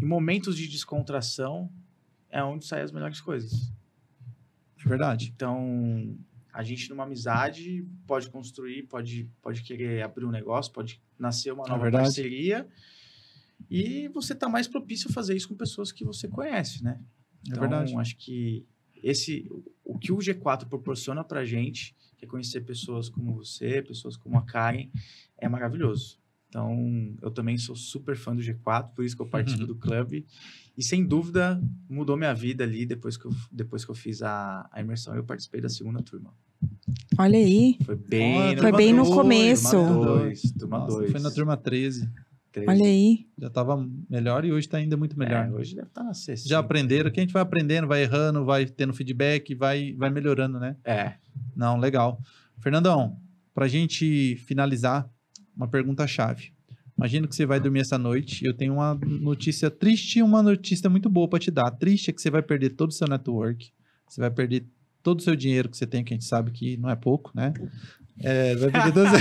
em momentos de descontração, é onde saem as melhores coisas. É verdade. Então, a gente numa amizade pode construir, pode querer abrir um negócio, pode nascer uma nova parceria, e você tá mais propício a fazer isso com pessoas que você conhece, né? Então, acho que o que o G4 proporciona pra gente, que é conhecer pessoas como você, pessoas como a Karen, é maravilhoso. Então, eu também sou super fã do G4, por isso que eu participo do clube. E, sem dúvida, mudou minha vida ali depois que eu fiz a imersão. Eu participei da segunda turma. Olha aí. Foi bem no começo. Turma 2. Foi na turma 13. Olha aí. Já estava melhor e hoje está ainda muito melhor. Hoje deve estar na sexta. Já aprenderam, que a gente vai aprendendo, vai errando, vai tendo feedback, vai melhorando, né? Não, legal. Fernandão, pra gente finalizar, uma pergunta-chave. Imagina que você vai dormir essa noite, eu tenho uma notícia triste e uma notícia muito boa para te dar. A triste é que você vai perder todo o seu network, você vai perder todo o seu dinheiro que você tem, que a gente sabe que não é pouco, né? Vai perder todo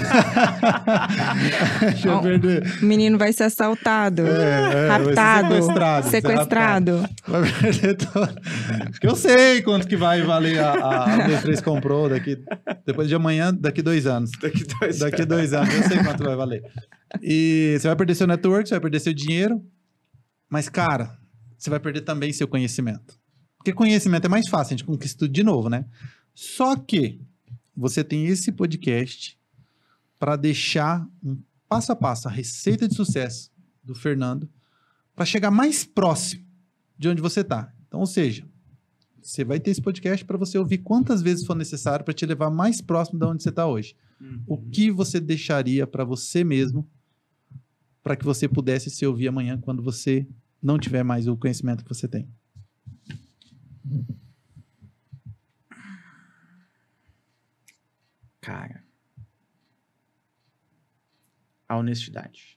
o menino vai ser assaltado, raptado, sequestrado. Vai perder todo. Porque eu sei quanto que vai valer a B3 comprou depois de amanhã, daqui 2 anos. Daqui 2 anos, eu sei quanto vai valer. E você vai perder seu network, você vai perder seu dinheiro, mas, cara, você vai perder também seu conhecimento. Porque conhecimento é mais fácil, a gente conquista tudo de novo, né? Só que você tem esse podcast para deixar um passo a passo, a receita de sucesso do Fernando, para chegar mais próximo de onde você está. Então, ou seja, você vai ter esse podcast para você ouvir quantas vezes for necessário para te levar mais próximo de onde você está hoje. O que você deixaria para você mesmo para que você pudesse se ouvir amanhã quando você não tiver mais o conhecimento que você tem? Cara, a honestidade.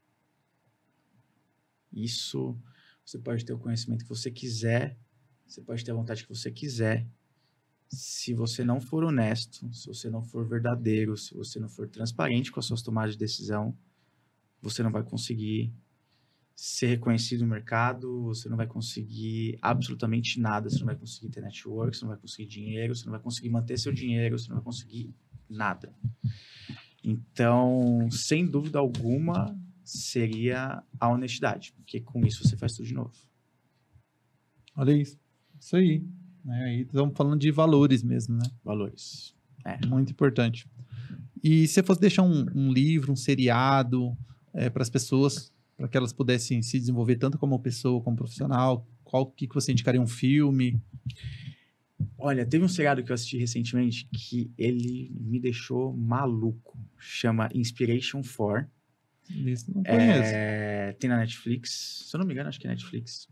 Isso, você pode ter o conhecimento que você quiser, você pode ter a vontade que você quiser. Se você não for honesto, se você não for verdadeiro, se você não for transparente com as suas tomadas de decisão, você não vai conseguir ser reconhecido no mercado, você não vai conseguir absolutamente nada, você não vai conseguir ter network, você não vai conseguir dinheiro, você não vai conseguir manter seu dinheiro, você não vai conseguir nada. Então, sem dúvida alguma, seria a honestidade, porque com isso você faz tudo de novo. Olha isso aí. Aí estamos falando de valores mesmo, né? Valores. Muito importante. E se você fosse deixar um livro, um seriado para as pessoas, para que elas pudessem se desenvolver tanto como pessoa, como profissional, qual que você indicaria? Um filme? Olha, teve um seriado que eu assisti recentemente que ele me deixou maluco. Chama Inspiration 4. Isso não conheço. Tem na Netflix. Se eu não me engano, acho que é Netflix.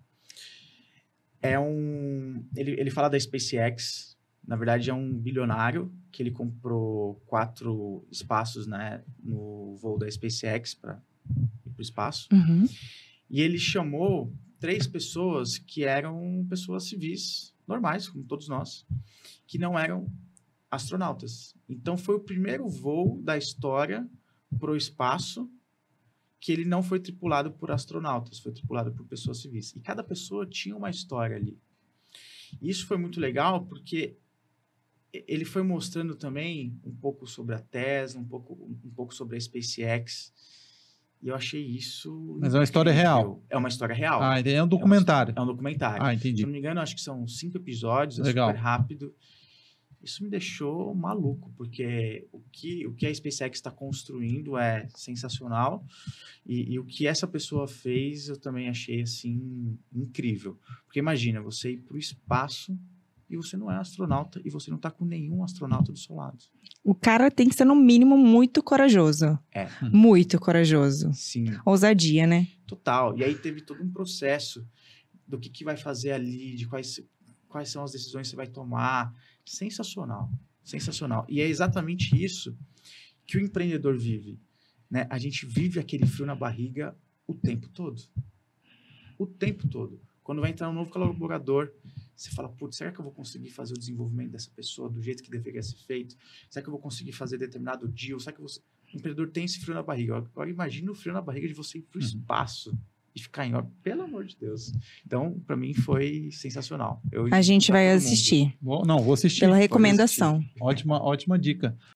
Ele fala da SpaceX. Na verdade, é um bilionário que ele comprou 4 espaços, né, no voo da SpaceX para ir para o espaço. E ele chamou 3 pessoas que eram pessoas civis, normais, como todos nós, que não eram astronautas. Então, foi o primeiro voo da história para o espaço que ele não foi tripulado por astronautas, foi tripulado por pessoas civis. E cada pessoa tinha uma história ali. E isso foi muito legal, porque ele foi mostrando também um pouco sobre a Tesla, um pouco sobre a SpaceX. E eu achei isso... Mas é uma história real? É uma história real. É um documentário? É um documentário. Entendi. Se eu não me engano, acho que são 5 episódios, legal. Super rápido. Isso me deixou maluco, porque o que a SpaceX está construindo é sensacional, e o que essa pessoa fez eu também achei, assim, incrível. Porque imagina, você ir para o espaço e você não é astronauta, e você não está com nenhum astronauta do seu lado. O cara tem que ser, no mínimo, muito corajoso. Muito corajoso. Sim. Ousadia, né? Total. E aí teve todo um processo do que vai fazer ali, de quais são as decisões que você vai tomar. Sensacional. Sensacional. E é exatamente isso que o empreendedor vive, né? A gente vive aquele frio na barriga o tempo todo. O tempo todo. Quando vai entrar um novo colaborador, você fala, putz, será que eu vou conseguir fazer o desenvolvimento dessa pessoa do jeito que deveria ser feito? Será que eu vou conseguir fazer determinado deal? Será que o empreendedor tem esse frio na barriga? Agora imagina o frio na barriga de você ir para o espaço. e ficar em órbita, pelo amor de Deus. Então, para mim foi sensacional. A gente vai assistir. Não, vou assistir. Pela recomendação. Ótima dica.